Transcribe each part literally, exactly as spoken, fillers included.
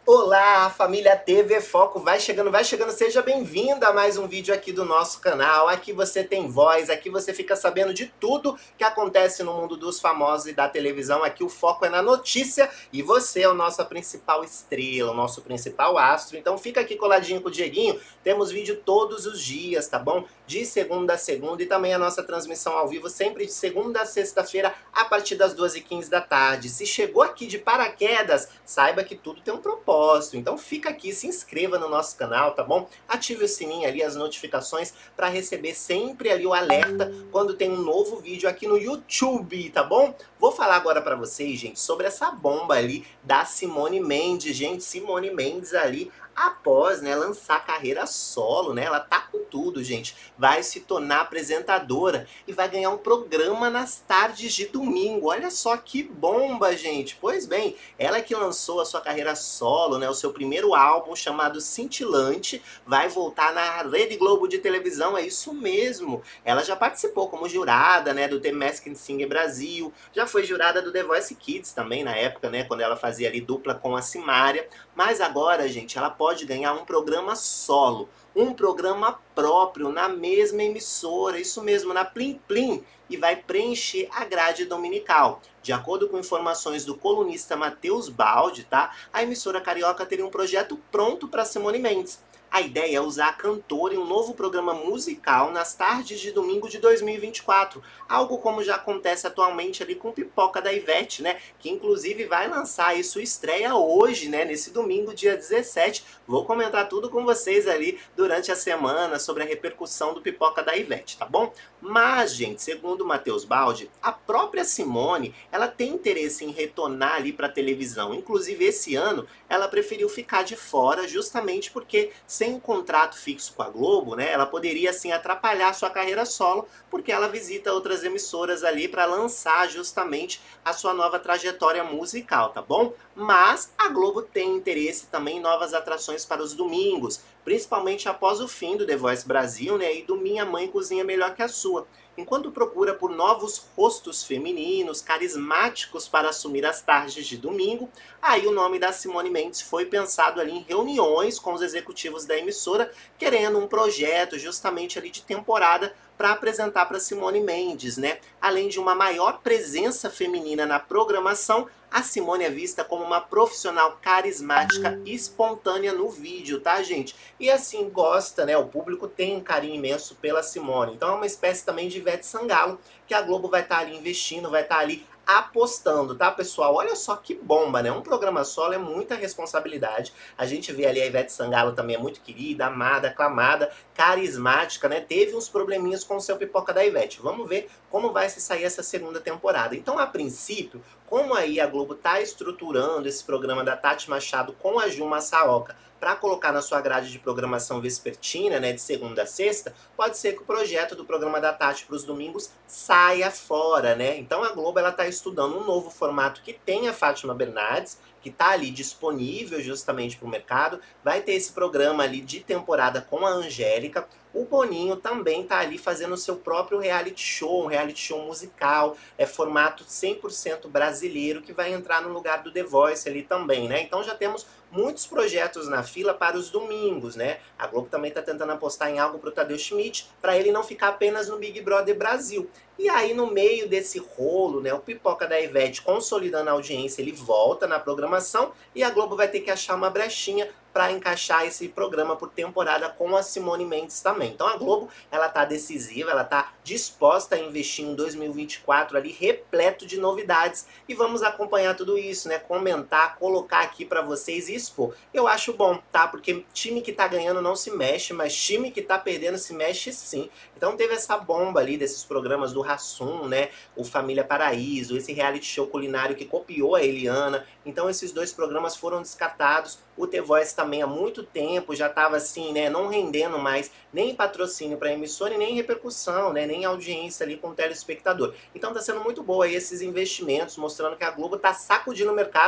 Olá, família T V Foco, vai chegando, vai chegando, seja bem-vinda a mais um vídeo aqui do nosso canal. Aqui você tem voz, aqui você fica sabendo de tudo que acontece no mundo dos famosos e da televisão. Aqui o foco é na notícia e você é a nossa principal estrela, o nosso principal astro. Então fica aqui coladinho com o Dieguinho, temos vídeo todos os dias, tá bom? De segunda a segunda e também a nossa transmissão ao vivo sempre de segunda a sexta-feira a partir das duas e quinze da tarde. Se chegou aqui de paraquedas, saiba que tudo tem um propósito. Então fica aqui, se inscreva no nosso canal, tá bom? Ative o sininho ali, as notificações, para receber sempre ali o alerta quando tem um novo vídeo aqui no YouTube, tá bom? Vou falar agora para vocês, gente, sobre essa bomba ali da Simone Mendes, gente. Simone Mendes ali, após, né, lançar carreira solo, né, ela tá com tudo, gente, vai se tornar apresentadora e vai ganhar um programa nas tardes de domingo. Olha só que bomba, gente. Pois bem, ela que lançou a sua carreira solo, né, o seu primeiro álbum chamado Cintilante, vai voltar na Rede Globo de televisão, é isso mesmo. Ela já participou como jurada, né, do The Masked Singer Brasil, já foi jurada do The Voice Kids também na época, né, quando ela fazia ali dupla com a Simária, mas agora, gente, ela pode ganhar um programa solo, um programa próprio na mesma emissora, isso mesmo, na Plim Plim, e vai preencher a grade dominical. De acordo com informações do colunista Matheus Baldi, tá? A emissora carioca teria um projeto pronto para Simone Mendes. A ideia é usar a cantora em um novo programa musical nas tardes de domingo de dois mil e vinte e quatro. Algo como já acontece atualmente ali com Pipoca da Ivete, né? Que inclusive vai lançar aí sua estreia hoje, né? Nesse domingo, dia dezessete. Vou comentar tudo com vocês ali durante a semana sobre a repercussão do Pipoca da Ivete, tá bom? Mas, gente, segundo o Matheus Baldi, a própria Simone, ela tem interesse em retornar ali para a televisão. Inclusive, esse ano, ela preferiu ficar de fora justamente porque sem um contrato fixo com a Globo, né, ela poderia assim atrapalhar sua carreira solo, porque ela visita outras emissoras ali para lançar justamente a sua nova trajetória musical, tá bom? Mas a Globo tem interesse também em novas atrações para os domingos, principalmente após o fim do The Voice Brasil, né, e do Minha Mãe Cozinha Melhor que a Sua. Enquanto procura por novos rostos femininos, carismáticos para assumir as tardes de domingo, aí o nome da Simone Mendes foi pensado ali em reuniões com os executivos da emissora, querendo um projeto justamente ali de temporada para apresentar para Simone Mendes, né? Além de uma maior presença feminina na programação, a Simone é vista como uma profissional carismática e espontânea no vídeo, tá, gente? E assim, gosta, né? O público tem um carinho imenso pela Simone. Então é uma espécie também de Ivete Sangalo, que a Globo vai estar ali investindo, vai estar ali apostando, tá, pessoal? Olha só que bomba, né? Um programa solo é muita responsabilidade. A gente vê ali a Ivete Sangalo também é muito querida, amada, aclamada, carismática, né? Teve uns probleminhas com o seu Pipoca da Ivete. Vamos ver como vai se sair essa segunda temporada. Então, a princípio, como aí a Globo tá estruturando esse programa da Tati Machado com a Ju Massaoka para colocar na sua grade de programação vespertina, né, de segunda a sexta, pode ser que o projeto do programa da Tati para os domingos saia fora, né? Então a Globo ela tá estudando um novo formato que tem a Fátima Bernardes, que tá ali disponível justamente para o mercado, vai ter esse programa ali de temporada com a Angélica. O Boninho também tá ali fazendo o seu próprio reality show, um reality show musical, é formato cem por cento brasileiro, que vai entrar no lugar do The Voice ali também, né? Então já temos muitos projetos na fila para os domingos, né? A Globo também tá tentando apostar em algo pro Tadeu Schmidt, para ele não ficar apenas no Big Brother Brasil. E aí, no meio desse rolo, né, o Pipoca da Ivete consolidando a audiência, ele volta na programação e a Globo vai ter que achar uma brechinha para encaixar esse programa por temporada com a Simone Mendes também. Então a Globo, ela tá decisiva, ela tá disposta a investir em dois mil e vinte e quatro ali repleto de novidades e vamos acompanhar tudo isso, né? Comentar, colocar aqui para vocês e expor. Eu acho bom, tá? Porque time que tá ganhando não se mexe, mas time que tá perdendo se mexe sim. Então teve essa bomba ali desses programas do Hassum, né? O Família Paraíso, esse reality show culinário que copiou a Eliana. Então esses dois programas foram descartados. O The Voice também há muito tempo já estava assim, né, não rendendo mais nem patrocínio para emissora e nem repercussão, né, nem audiência ali com o telespectador. Então tá sendo muito boa aí esses investimentos, mostrando que a Globo tá sacudindo o mercado,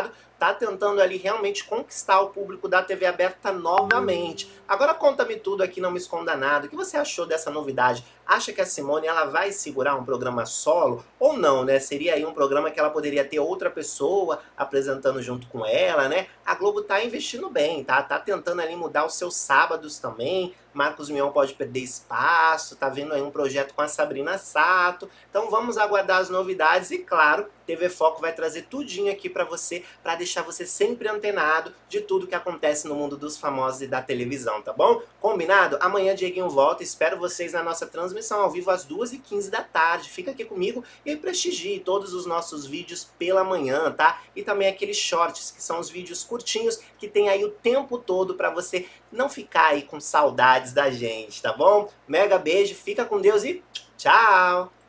tá tentando ali realmente conquistar o público da T V aberta novamente. Agora conta-me tudo aqui, não me esconda nada. O que você achou dessa novidade? Acha que a Simone ela vai segurar um programa solo ou não, né? Seria aí um programa que ela poderia ter outra pessoa apresentando junto com ela, né? A Globo tá investindo bem, tá? Tá tentando ali mudar os seus sábados também. Marcos Mion pode perder espaço, tá vendo aí um projeto com a Sabrina Sato. Então vamos aguardar as novidades e, claro, T V Foco vai trazer tudinho aqui pra você, pra deixar você sempre antenado de tudo que acontece no mundo dos famosos e da televisão, tá bom? Combinado? Amanhã Dieguinho volta, espero vocês na nossa transmissão ao vivo às duas e quinze da tarde. Fica aqui comigo e prestigie todos os nossos vídeos pela manhã, tá? E também aqueles shorts, que são os vídeos curtinhos, que tem aí o tempo todo pra você não ficar aí com saudades da gente, tá bom? Mega beijo, fica com Deus e tchau!